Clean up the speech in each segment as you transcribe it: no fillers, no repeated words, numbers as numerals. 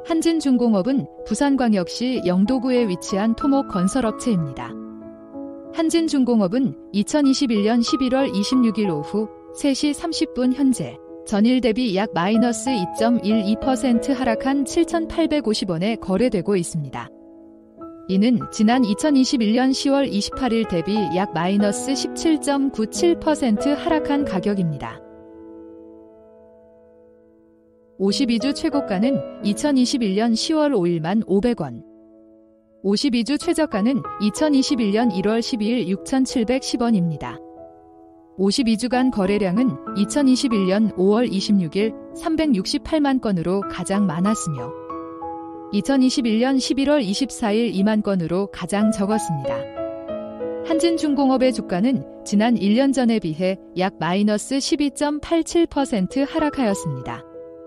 한진중공업은 부산광역시 영도구에 위치한 토목건설업체입니다. 한진중공업은 2021년 11월 26일 오후 3시 30분 현재 전일 대비 약 마이너스 2.12% 하락한 7,850원에 거래되고 있습니다. 이는 지난 2021년 10월 28일 대비 약 마이너스 17.97% 하락한 가격입니다. 52주 최고가는 2021년 10월 5일만 500원, 52주 최저가는 2021년 1월 12일 6,710원입니다. 52주간 거래량은 2021년 5월 26일 368만 건으로 가장 많았으며 2021년 11월 24일 2만 건으로 가장 적었습니다. 한진중공업의 주가는 지난 1년 전에 비해 약 마이너스 12.87% 하락하였습니다.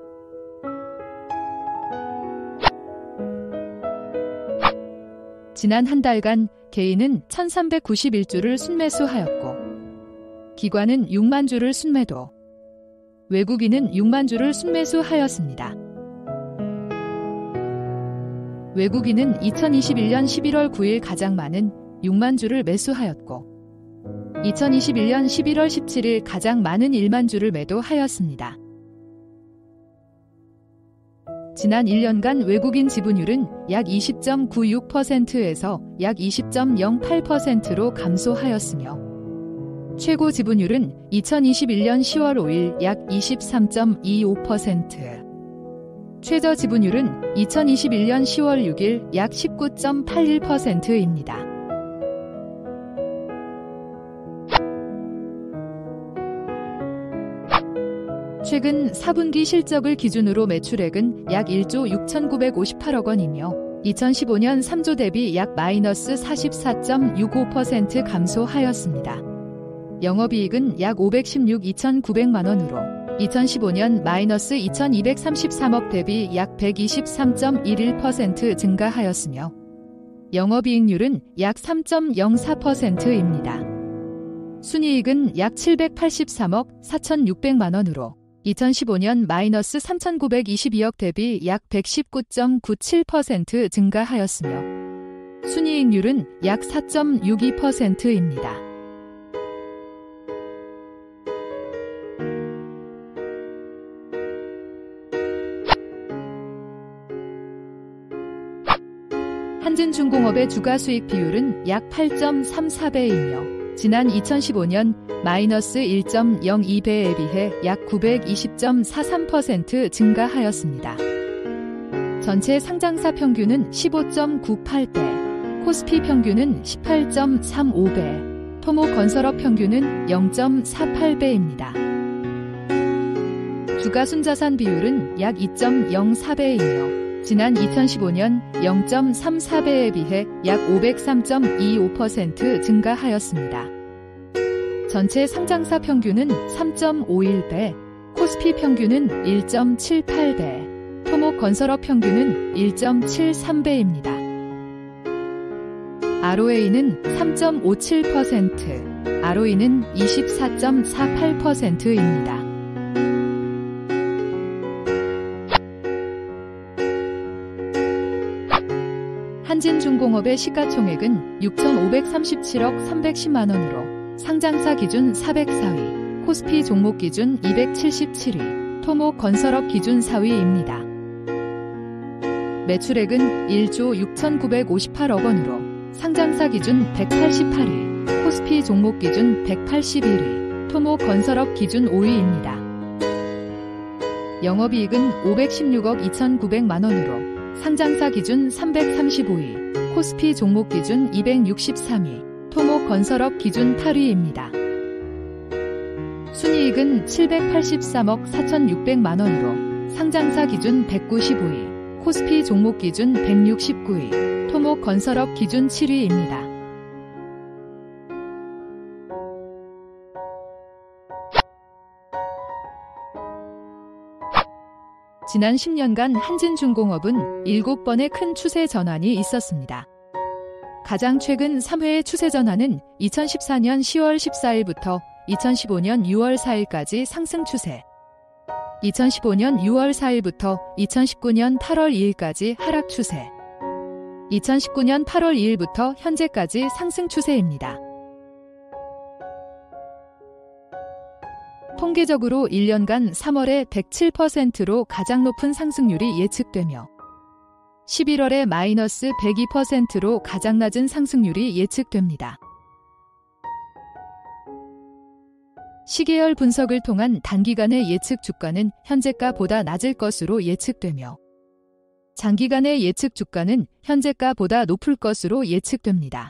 지난 한 달간 개인은 1,391주를 순매수하였고 기관은 6만 주를 순매도, 외국인은 6만 주를 순매수하였습니다. 외국인은 2021년 11월 9일 가장 많은 6만 주를 매수하였고 2021년 11월 17일 가장 많은 1만 주를 매도하였습니다. 지난 1년간 외국인 지분율은 약 20.96%에서 약 20.08%로 감소하였으며 최고 지분율은 2021년 10월 5일 약 23.25%, 최저 지분율은 2021년 10월 6일 약 19.81%입니다. 최근 4분기 실적을 기준으로 매출액은 약 1조 6,958억 원이며 2015년 3조 대비 약 마이너스 44.65% 감소하였습니다. 영업이익은 약 516억 2,900만 원으로 2015년 마이너스 2,233억 대비 약 123.11% 증가하였으며 영업이익률은 약 3.04%입니다. 순이익은 약 783억 4,600만 원으로 2015년 마이너스 3,922억 대비 약 119.97% 증가하였으며 순이익률은 약 4.62%입니다. 한진중공업의 주가수익 비율은 약 8.34배이며 지난 2015년 마이너스 1.02배에 비해 약 920.43% 증가하였습니다. 전체 상장사 평균은 15.98배, 코스피 평균은 18.35배, 토목건설업 평균은 0.48배입니다. 주가순자산 비율은 약 2.04배이며 지난 2015년 0.34배에 비해 약 503.25% 증가하였습니다. 전체 상장사 평균은 3.51배, 코스피 평균은 1.78배, 토목건설업 평균은 1.73배입니다. ROA는 3.57%, ROE는 24.48%입니다. 한진중공업의 시가총액은 6,537억 310만 원으로 상장사 기준 404위, 코스피 종목 기준 277위, 토목건설업 기준 4위입니다. 매출액은 1조 6,958억 원으로 상장사 기준 188위, 코스피 종목 기준 181위, 토목건설업 기준 5위입니다. 영업이익은 516억 2,900만 원으로 상장사 기준 335위, 코스피 종목 기준 263위, 토목건설업 기준 8위입니다. 순이익은 783억 4,600만 원으로 상장사 기준 195위, 코스피 종목 기준 169위, 토목건설업 기준 7위입니다. 지난 10년간 한진중공업은 7번의 큰 추세 전환이 있었습니다. 가장 최근 3회의 추세 전환은 2014년 10월 14일부터 2015년 6월 4일까지 상승 추세, 2015년 6월 4일부터 2019년 8월 2일까지 하락 추세. 2019년 8월 2일부터 현재까지 상승 추세입니다. 통계적으로 1년간 3월에 107%로 가장 높은 상승률이 예측되며 11월에 마이너스 102%로 가장 낮은 상승률이 예측됩니다. 시계열 분석을 통한 단기간의 예측 주가는 현재가보다 낮을 것으로 예측되며 장기간의 예측 주가는 현재가보다 높을 것으로 예측됩니다.